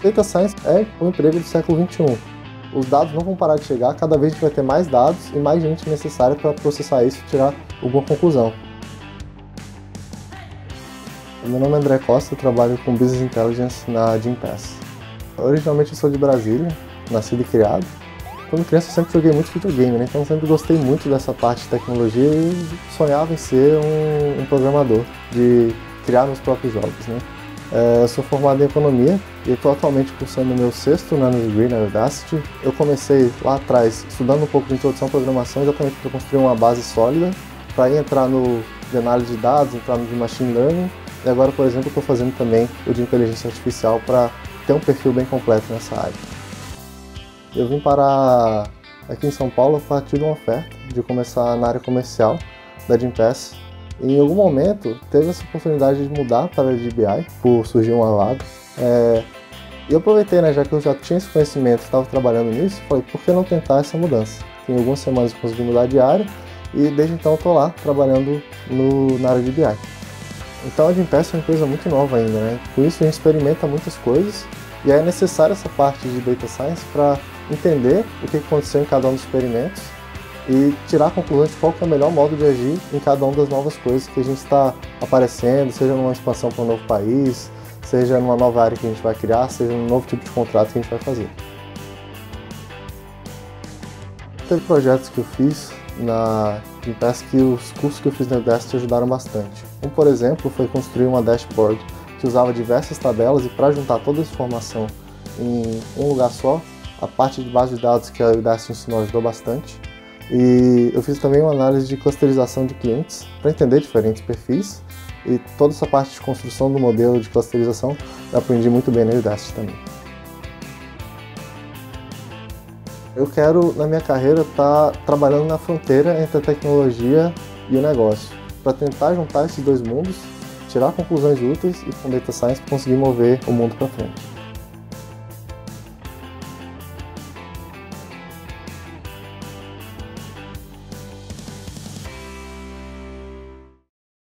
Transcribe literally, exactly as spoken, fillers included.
Data Science é o emprego do século vinte e um. Os dados não vão parar de chegar, cada vez a gente vai ter mais dados e mais gente necessária para processar isso e tirar alguma conclusão. Meu nome é André Costa, eu trabalho com Business Intelligence na Gympass. Originalmente eu sou de Brasília, nascido e criado. Quando criança eu sempre joguei muito videogame, né? Então eu sempre gostei muito dessa parte de tecnologia e sonhava em ser um, um programador, de criar meus próprios jogos, né? É, eu sou formado em economia e estou atualmente cursando o meu sexto ano de degree na Udacity. Eu comecei lá atrás estudando um pouco de introdução à programação exatamente para construir uma base sólida, para ir entrar no de análise de dados, entrar no de machine learning. E agora, por exemplo, estou fazendo também o de inteligência artificial para ter um perfil bem completo nessa área. Eu vim parar aqui em São Paulo a partir de uma oferta de começar na área comercial da Gympass. E em algum momento teve essa oportunidade de mudar para a área de B I, por surgir uma vaga. É, e eu aproveitei, né, já que eu já tinha esse conhecimento, estava trabalhando nisso, falei, por que não tentar essa mudança? Em algumas semanas eu consegui mudar de área e desde então eu estou lá trabalhando no, na área de B I. Então a Gympass é uma empresa muito nova ainda, né? Com isso a gente experimenta muitas coisas e é necessária essa parte de Data Science para entender o que aconteceu em cada um dos experimentos e tirar conclusões de qual que é o melhor modo de agir em cada uma das novas coisas que a gente está aparecendo, seja numa expansão para um novo país, seja numa nova área que a gente vai criar, seja num novo tipo de contrato que a gente vai fazer. Teve projetos que eu fiz na Gympass que os cursos que eu fiz na Udacity ajudaram bastante. Um, por exemplo, foi construir uma dashboard que usava diversas tabelas e para juntar toda essa informação em um lugar só, a parte de base de dados que a Udacity ensinou ajudou bastante. E eu fiz também uma análise de clusterização de clientes para entender diferentes perfis e toda essa parte de construção do modelo de clusterização eu aprendi muito bem na Udacity também. Eu quero, na minha carreira, estar trabalhando na fronteira entre a tecnologia e o negócio, para tentar juntar esses dois mundos, tirar conclusões úteis e com Data Science conseguir mover o mundo para frente.